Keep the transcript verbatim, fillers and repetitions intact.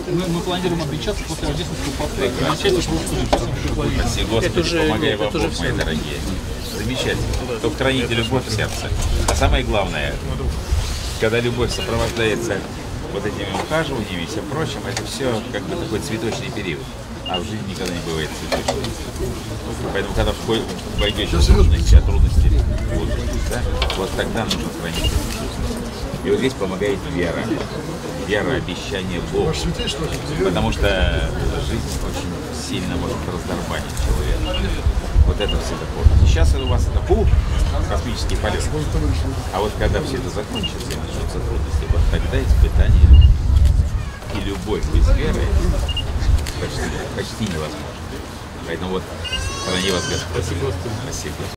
Мы, мы планируем обречаться после рождественского поста. Спасибо, Господи, помогай вам, Бог, мои дорогие. Замечательно. Только храните любовь в сердце. А самое главное, когда любовь сопровождается вот этими ухаживаниями и всем прочим, это все как бы такой цветочный период. А в жизни никогда не бывает цветочный. Поэтому, когда войдете в трудности, а трудности будут, да, вот тогда нужно хранить это чувство. И вот здесь помогает вера. Вера, обещание Бога. Потому что жизнь очень сильно может раздорбанить человека. Вот это все помните. Сейчас у вас это пул, космический полет. А вот когда все это закончится и начнутся трудности, вот тогда испытание и любовь без веры почти, почти невозможно. Поэтому вот храни вас Господь. Спасибо. Спасибо.